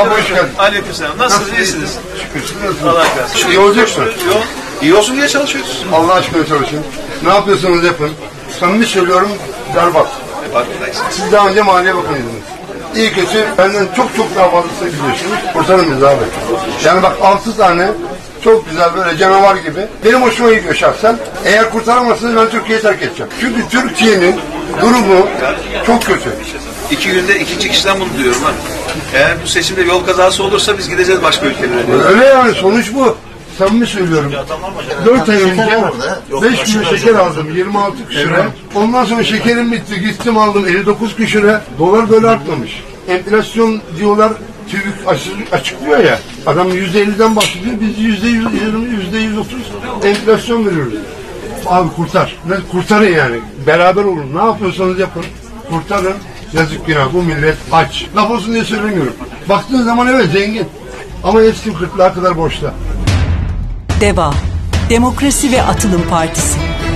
Abi hoş geldin. Aleykümselam. Nasılsınız? İyisiniz? Şükür. Allah razı olsun. İyi olacaksın. İyi olsun diye çalışıyoruz. Allah aşkına çalışın. Ne yapıyorsanız yapın. Samimi söylüyorum, berbat. Farkındayız. Siz daha önce Maliye Bakanıydınız. İyi kötü benden çok daha fazlasını biliyorsunuz. Kurtarın bizi abi. Yani bak 6 tane çok güzel böyle canavar gibi. Benim hoşuma gidiyor şahsen. Eğer kurtaramazsanız ben Türkiye'yi terk edeceğim. Çünkü Türkiye'nin durumu çok kötü. 2 günde 2 kişiden bunu duyuyorum ha. Eğer bu seçimde yol kazası olursa biz gideceğiz başka ülkelere. Öyle yani sonuç bu. Samimi söylüyorum. 4 ay önce 5 kilo şeker aldım 26 küsüre. Ondan sonra şekerim bitti. Gittim aldım 59 küsüre. Dolar böyle artmamış. Enflasyon diyorlar TÜİK açıklıyor ya. Adam %50'den bahsediyor. Biz %120, %130 enflasyon veriyoruz. Abi kurtar. Kurtarın yani. Beraber olun. Ne yapıyorsanız yapın. Kurtarın. Yazık günah. Bu millet aç. Laf olsun diye söylemiyorum. Baktığın zaman evet zengin. Ama hepsi kırklığa kadar borçta. DEVA, Demokrasi ve Atılım Partisi.